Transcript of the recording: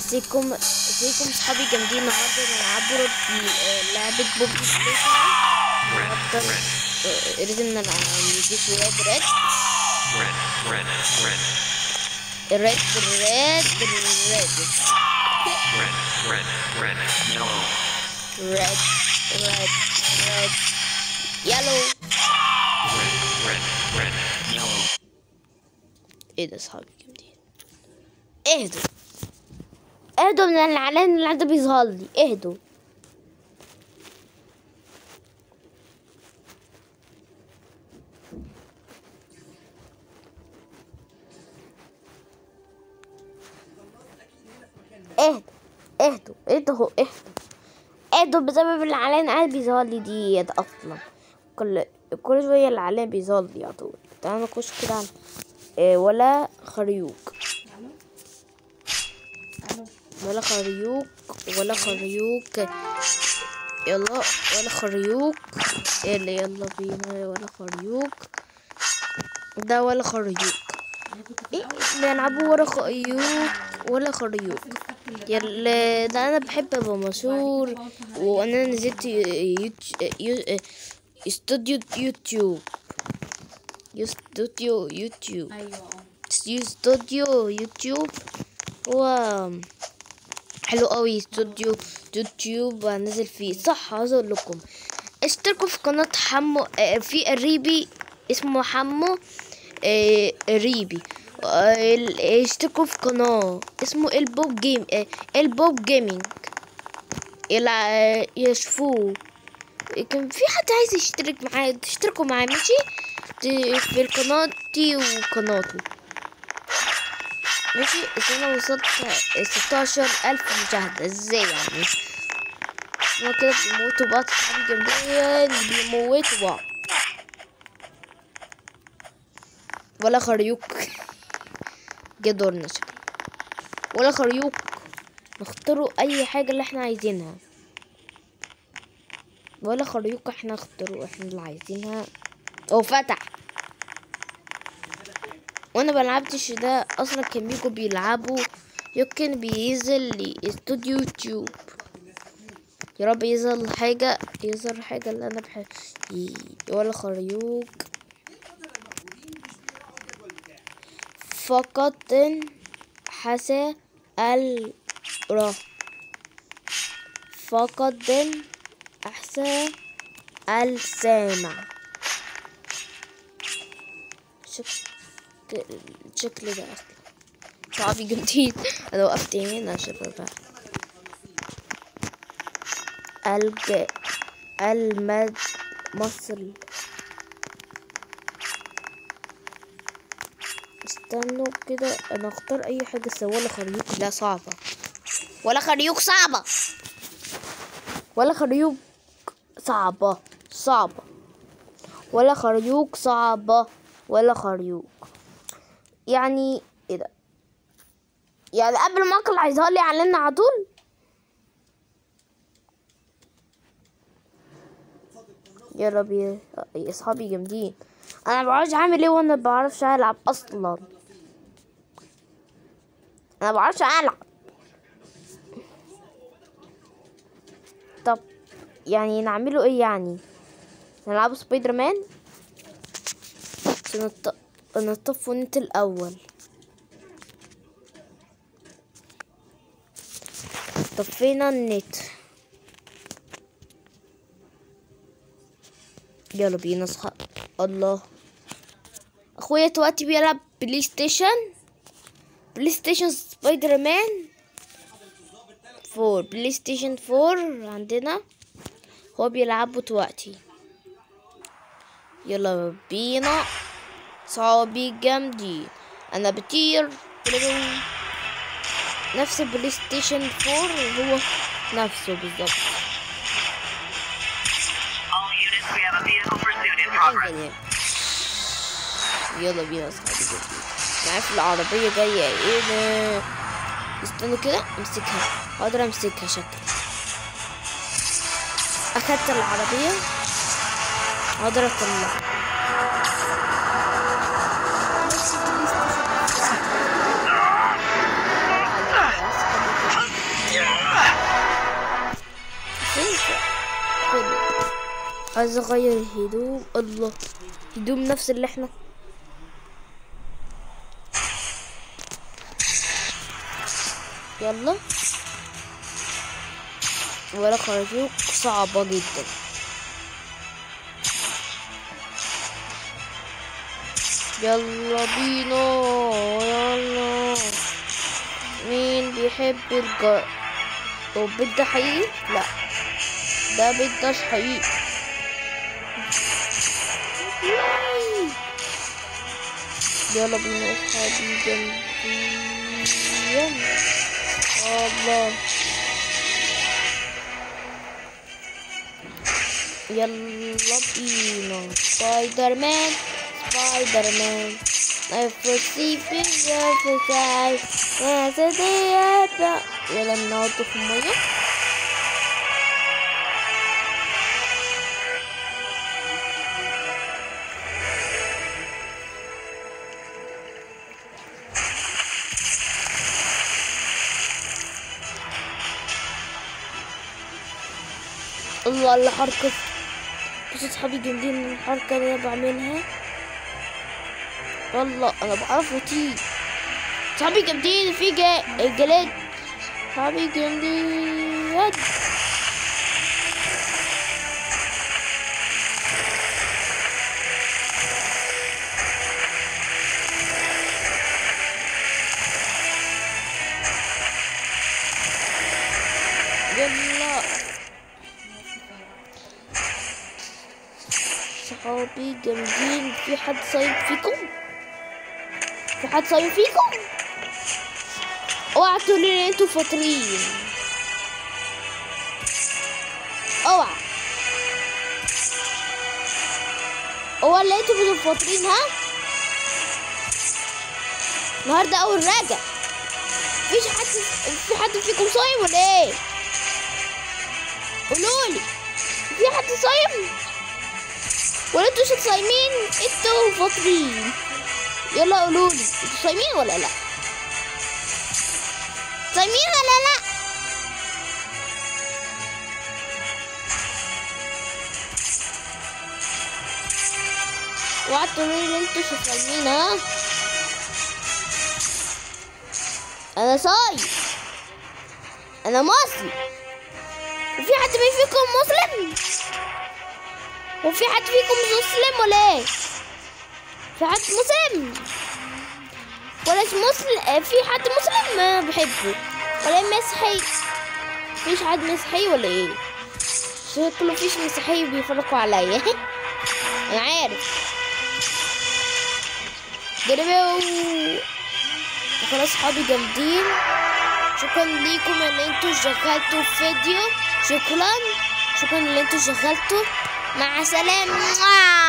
ازيكم صحابي جامدين. النهارده نلعبوا لعبة بوبي ستيشن. النهارده لازم نضيف ريد يالو. ايه ده صحابي جامدين؟ اهدوا من الاعلان اللي عنده بيظهر لي. اهدوا. اهدوا بسبب الاعلان قاعد بيظهر لي دي اصلا. كل شويه الاعلان بيظهر لي على طول. تعالوا نخش كده على ولا خريوق يلا ولا خريوق. يلا بينا ولا خريوق ده ولا خريوق. ايه نلعبوا ولا خريوق يلا. ده انا بحب ابقى مشهور، وانا نزلت استوديو يوتيوب هو حلو قوي. استوديو يوتيوب هنزل فيه صح. عاوز اقول لكم اشتركوا في قناة حمو في الريبي اسمه حمو ريبي. اشتركوا في قناة اسمه البوب جيمنج يشوفوه. كان في حد عايز يشترك معايا، تشتركوا معايا ماشي في قناتي وقناته ماشي. انا وصلت 16,000 مشاهدة. ازاي يعني؟ ما كده بيموتوا بعض صحابي جامدين، بيموتوا بعض. ولا خريوق جه دورنا شكل ولا خريوق. نختاروا اي حاجة اللي احنا عايزينها. ولا خريوق احنا نختاروا احنا اللي عايزينها. هو فتح وانا بلعبتش ده اصلا. كان بيجوا بيلعبوا يمكن بينزل لي استوديو يوتيوب. يا رب يظهر حاجة اللي انا بحب. ولا خريوق فقط حسى أحسن السامع. الشكل ده اصلا صعب جدا. انا وقفت هنا عشان بقى مصري. استنوا كده انا اختار اي حاجه سوا. ولا خريوق لا صعبه. ولا خريوق صعبه. ولا خريوق صعبه. ولا خريوق صعبه. ولا خريوق يعني ايه ده؟ يعني قبل ما اكل هيظهر لي اعلان على طول. يا ربي يا اصحابي جامدين. انا بعرفش اعمل ايه وانا بعرفش العب اصلا. انا بعرفش العب. طب يعني نعمله ايه يعني؟ نلعبوا سبايدر مان. نطفوا النت الاول. طفينا النت. يلا بينا اصحاب. الله اخويا دلوقتي بيلعب بلاي ستيشن سبايدر مان 4. بلاي ستيشن 4 عندنا هو بيلعبوا دلوقتي. يلا بينا صحابي جامدين. انا بطير نفس البلاي ستيشن 4 هو نفسه بالظبط. يلا بينا اصحابي جامدين. معايا العربية جاية. ايه ده؟ استنوا كده امسكها. اقدر امسكها شكل. اخدت العربية اقدر اطلعها. عايز اغير الهدوم. الله، هدوم نفس اللي احنا. يلا، ولا خرجوك صعبة جدا. يلا بينا، يلا. مين بيحب هو البيت ده حقيقي؟ لا، ده بيت ده مش حقيقي. يلا بينا اصحابي جنبي. الله، يلا بينا. سبايدر مان، سبايدر مان. Never see bigger size. يلا نقعد في المية. الله، الحركة. بس اصحابي جامدين الحركة اللي انا بعملها. والله انا بعرف اطير. صحابي جامدين في الجلاد. صحابي جامدين. يلا صحابي جامدين. في حد صايم فيكم؟ في حد صايم فيكم؟ اوعى تقولوا لي انتوا فاطرين. اوعى اللي انتوا بتبقوا فاطرين. ها، النهارده اول راجع. في حد فيكم صايم ولا ايه؟ قولولي، في حد صايم ولا انتوا مش صايمين؟ انتوا فاطرين. يلا قولولي، انتوا صايمين ولا لا؟ صايمين ولا لا؟ اوعى تقولولي ان انتوا مش صايمين. ها، انا صايم، انا مسلم. وفي حد فيكم مسلم؟ وفي حد فيكم مسلم ولا ايه؟ في حد مسلم ولا مش مسلم؟ في حد مسلم ما بحبه ولا مسيحي؟ مفيش حد مسيحي ولا ايه؟ شكله مفيش مسيحي بيفرقوا عليا. انا عارف. خلاص صحابي جامدين. شكرا ليكم ان انتوا شغلتوا الفيديو. شكرا ان انتوا شغلتوا. مع السلامة.